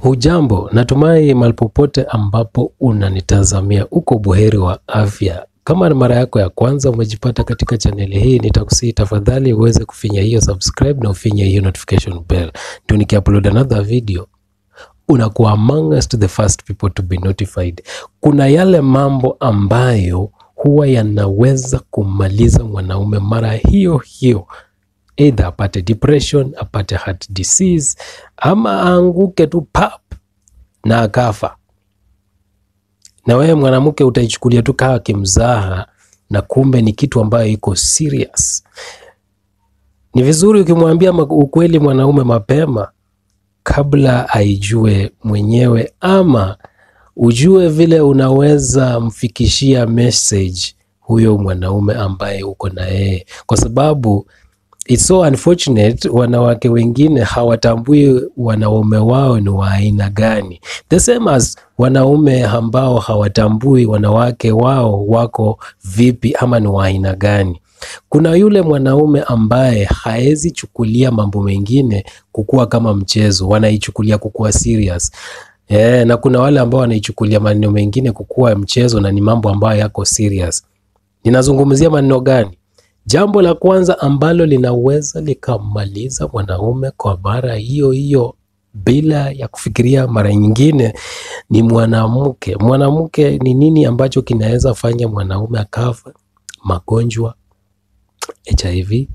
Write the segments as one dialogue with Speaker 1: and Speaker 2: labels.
Speaker 1: Hujambo, natumai mahali ambapo unanitazamia uko buheri wa afya. Kama ni mara yako ya kwanza umejipata katika chaneli hii, nitakusihi tafadhali uweze kufinya hiyo subscribe na ufinye hiyo notification bell. Ndio nikiupload another video, unakuwa amongst the first people to be notified. Kuna yale mambo ambayo huwa yanaweza kumaliza mwanaume mara hiyo hiyo. Either apate depression, apate heart disease, ama anguke tu pap na akafa. Na wewe mwanamke utaichukulia tu kama kimzaha, na kumbe ni kitu ambayo iko serious. Ni vizuri ukimwambia ukweli mwanaume mapema kabla aijue mwenyewe, ama ujue vile unaweza mfikishia message huyo mwanaume ambaye uko na yeye, kwa sababu it's so unfortunate wanawake wengine hawatambui wanaume wao ni wa aina gani. The same as wanaume ambao hawatambui wanawake wao wako vipi ama ni wa aina gani. Kuna yule mwanaume ambaye haezi chukulia mambo mengine kukua kama mchezo, wanaichukulia kukua serious. Na kuna wale ambao wanaichukulia maneno mengine kukua mchezo na ni mambo ambayo yako serious. Ninazungumzia maneno gani? Jambo la kwanza ambalo linaweza likamaliza mwanaume kwa mara hiyo hiyo bila ya kufikiria mara nyingine ni mwanamke. Mwanamke ni nini ambacho kinaweza fanya mwanaume akafa? Magonjwa, HIV.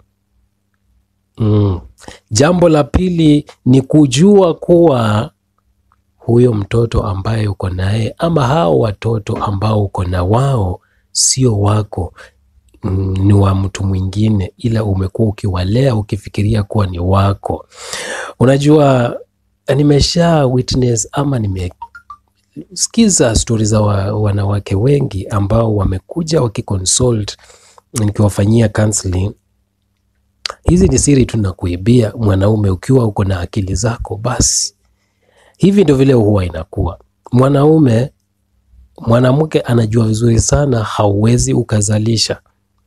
Speaker 1: Jambo la pili ni kujua kuwa huyo mtoto ambaye uko naye ama hao watoto ambao uko na wao sio wako, ni wa mtu mwingine, ila umekuwa ukiwalea ukifikiria kuwa ni wako. Unajua, nimesha witness ama nimesikiza story za wanawake wengi ambao wamekuja wakiconsult nikiwafanyia counseling. Hizi ni siri tunakuibia mwanaume ukiwa uko na akili zako basi. Hivi ndio vile huwa inakuwa. Mwanamke anajua vizuri sana hauwezi ukazalisha.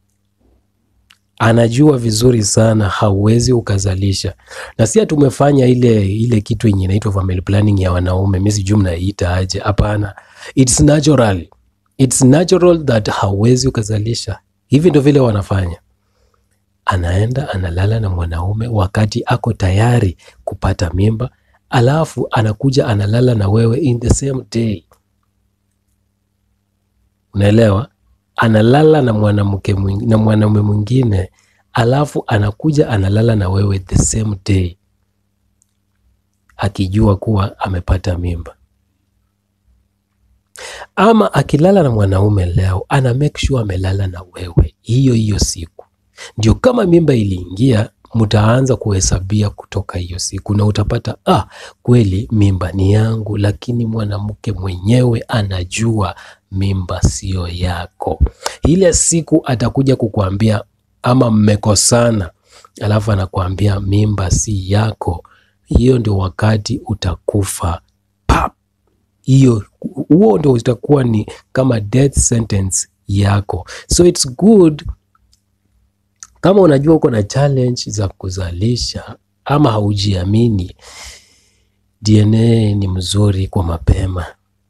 Speaker 1: Anajua vizuri sana hauwezi ukazalisha. Na si tumefanya ile kitu yenye inaitwa family planning ya wanaume. Mimi sijui mnaita aje. Hapana. It's natural. It's natural that hauwezi ukazalisha. Hivi ndio vile wanafanya. Anaenda analala na mwanaume wakati ako tayari kupata mimba, alafu anakuja analala na wewe in the same day. Unaelewa? Analala na mwanaume mwingine, alafu anakuja analala na wewe the same day, akijua kuwa amepata mimba. Ama akilala na mwanaume leo, ana make sure amelala na wewe hiyo siku. Ndio kama mimba iliingia, mtaanza kuhesabia kutoka hiyo siku, na utapata kweli mimba ni yangu, lakini mwanamke mwenyewe anajua mimba sio yako. Ile siku atakuja kukuambia ama mmekosana, alafu anakuambia mimba si yako, hiyo ndio wakati utakufa. Huo ndio utakuwa ni kama death sentence yako. So it's good kama unajua uko na challenge za kuzalisha ama haujiamini, DNA ni mzuri kwa mapema.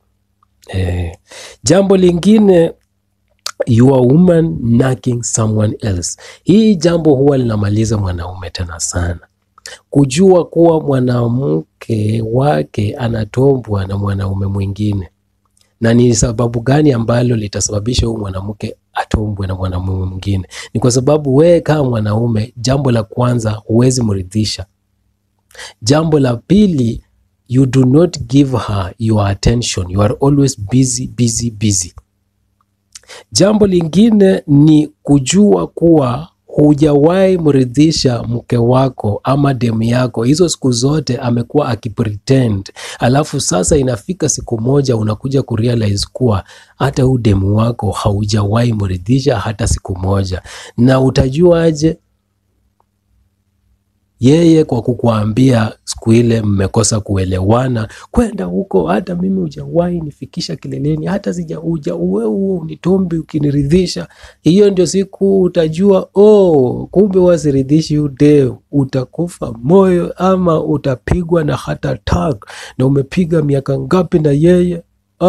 Speaker 1: Jambo lingine, you are woman knocking someone else. Hii jambo huwa linamaliza mwanaume tena sana. Kujua kuwa mwanamke wake anatombwa na mwanaume mwingine. Na ni sababu gani ambalo litasababisha huyu mwanamke atombwe na mwanamume mwingine? Ni kwa sababu wewe kama mwanaume, jambo la kwanza huwezi mridhisha. Jambo la pili, you do not give her your attention. You are always busy. Jambo lingine ni kujua kuwa hujawahi mridhisha mke wako ama demu yako. Hizo siku zote amekuwa akipretend. Alafu sasa inafika siku moja unakuja kurealize kuwa hata huyu demu wako haujawahi mridhisha hata siku moja. Na utajua aje?
Speaker 2: Yeye kwa kukuambia siku ile mmekosa kuelewana, kwenda huko, hata mimi hujawahi nifikisha kileleni, hata sijauja wewe unitombi ukiniridhisha. Hiyo ndio siku utajua, kumbe wasiridhishi ude, utakufa moyo ama utapigwa na heart attack. Na umepiga miaka ngapi na yeye?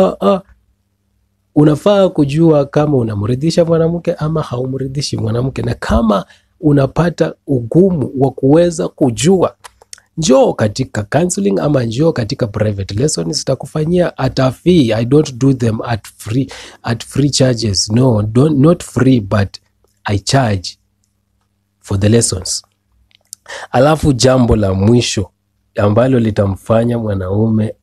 Speaker 2: Unafaa kujua kama unamridhisha mwanamke ama haumridhishi mwanamke, na kama unapata ugumu wa kuweza kujua, njoo katika counseling ama njoo katika private lessons, zitakufanyia at a fee. I don't do them at free charges. No, not free, but I charge for the lessons. Alafu jambo la mwisho ambalo litamfanya mwanaume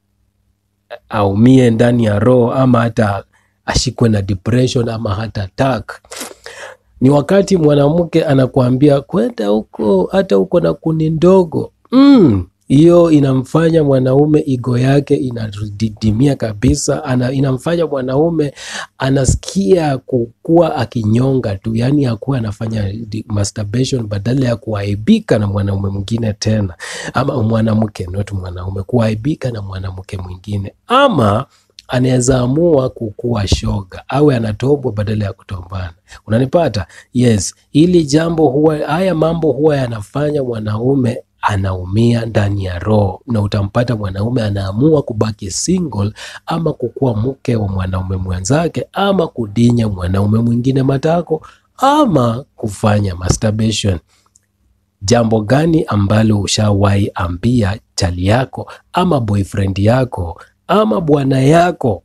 Speaker 2: aumie ndani ya roho ama hata ashikwe na depression ama hata attack, ni wakati mwanamke anakuambia kwenda huko, hata uko na kuni ndogo. Hiyo inamfanya mwanaume ego yake inadidimia kabisa. Inamfanya mwanaume anasikia kukua akinyonga tu, yani hakuwa anafanya masturbation badala ya kuaibika na mwanaume mwingine tena, ama mwanamke, not mwanaume, kuaibika na mwanamke mwingine. Ama anaweza amua kukua shoga, awe anatobwa badala ya kutombana. Unanipata? Yes, ili jambo haya mambo huwa yanafanya mwanaume anaumia ndani ya roho, na utampata mwanaume anaamua kubaki single ama kukuwa mke wa mwanaume mwenzake, ama kudinya mwanaume mwingine matako, ama kufanya masturbation. Jambo gani ambalo ushawahi ambia chali yako ama boyfriend yako ama bwana yako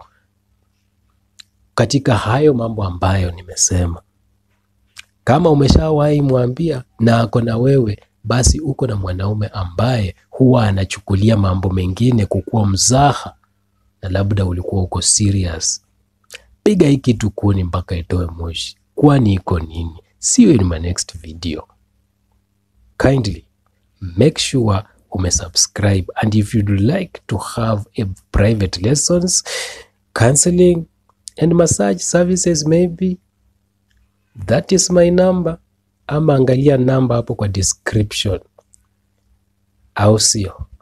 Speaker 2: katika hayo mambo ambayo nimesema? Kama umeshawahi mwambia na ako na wewe, basi uko na mwanaume ambaye huwa anachukulia mambo mengine kukuwa mzaha, na labda ulikuwa uko serious. Piga hii kitu kuni mpaka itoe moshi. Kwani iko nini? See you in my next video. Kindly make sure umesubscribe, and if you'd like to have a private lessons, counseling and massage services, maybe that is my number, ama angalia namba hapo kwa description, au sio?